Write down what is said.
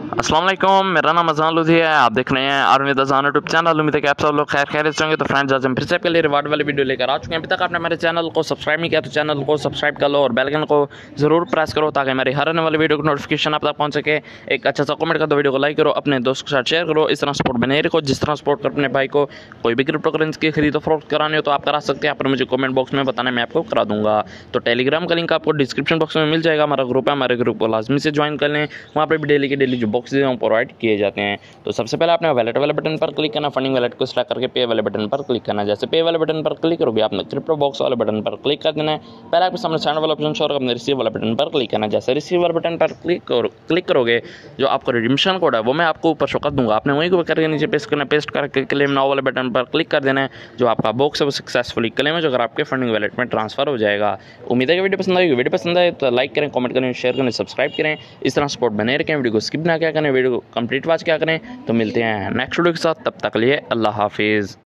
अस्सलाम वालेकुम, मेरा नाम अज़ान लुधी है। आप देख रहे हैं आर्मीद अज़ान यूट्यूब चैनल। उम्मीद है कि आप सब लोग खैर खैरियत से होंगे। तो फ्रेंड्स, आज हम फिर से आपके लिए रिवार्ड वाली वीडियो लेकर आ चुके हैं। अभी तक आपने मेरे चैनल को सब्सक्राइब नहीं किया तो चैनल को सब्सक्राइब कर लो और बेल आइकन को ज़रूर प्रेस करो ताकि हमारी हर आने वाली वीडियो की नोटिफिकेशन आप तक पहुँच सके। एक अच्छा सा कमेंट कर दो, वीडियो को लाइक करो, अपने दोस्त के साथ शेयर करो। इस तरह सपोर्ट बने रखो, जिस तरह सपोर्ट कर अपने भाई को कोई भी क्रिप्टो करेंसी की खरीदो फरोख्त करानी हो तो आप करा सकते हैं। आप मुझे कमेंट बॉक्स में बताना, मैं आपको करा दूंगा। तो टेलीग्राम का लिंक आपको डिस्क्रिप्शन बॉक्स में मिल जाएगा। हमारा ग्रुप है, हमारे ग्रुप को लाजमी से ज्वाइन कर लें। वहाँ पर भी डेली के डेली जो बॉक्सेज हैं वो प्रोवाइड किए जाते हैं। तो सबसे पहले आपने वैलेट वाले बटन पर क्लिक करना, फंडिंग वैलेट को सिलेक्ट करके पे वाले बटन पर क्लिक करना। जैसे पे वाले बटन पर क्लिक करोगे आपने क्रिप्टो बॉक्स वाले बटन पर क्लिक कर देना है। पहले आपके सामने सेंड वाला ऑप्शन शो होगा, आपने रिसीव वाला बटन पर क्लिक करना है। जैसे रिसीव वाले बटन पर क्लिक करोगे जो आपका रिडीम्शन कोड है वो मैं आपको ऊपर शो कर दूंगा। आपने वहीं को करके नीचे पेस्ट करना, पेस्ट करके क्लेम नाउ वाले बटन पर क्लिक कर देना है। जो आपका बॉक्स है वो सक्सेसफुली क्लेम हो जाएगा, आपके फंडिंग वैलेट में ट्रांसफर हो जाएगा। उम्मीद है कि वीडियो पसंद आएगी। वीडियो पसंद आए तो लाइक करें, कमेंट करें, शेयर करें, सब्सक्राइब करें। इस तरह सपोर्ट बने रखें। वीडियो को स्किप ना क्या करें, वीडियो को कंप्लीट वॉच क्या करें। तो मिलते हैं नेक्स्ट वीडियो के साथ, तब तक के लिए अल्लाह हाफिज़।